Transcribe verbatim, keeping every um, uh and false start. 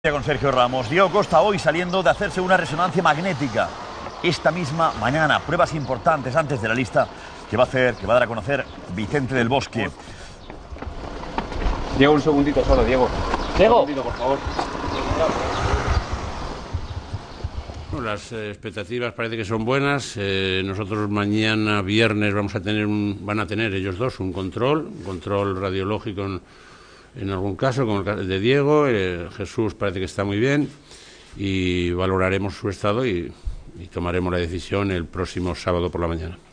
Con Sergio Ramos. Diego Costa hoy saliendo de hacerse una resonancia magnética. Esta misma mañana, pruebas importantes antes de la lista que va a hacer, que va a dar a conocer Vicente del Bosque. Diego, un segundito solo, Diego. Diego. Un segundito, por favor. Las eh, expectativas parece que son buenas. Eh, nosotros mañana viernes vamos a tener un, van a tener ellos dos un control, un control radiológico en, en algún caso, como el caso de Diego. Eh, Jesús parece que está muy bien y valoraremos su estado y, y tomaremos la decisión el próximo sábado por la mañana.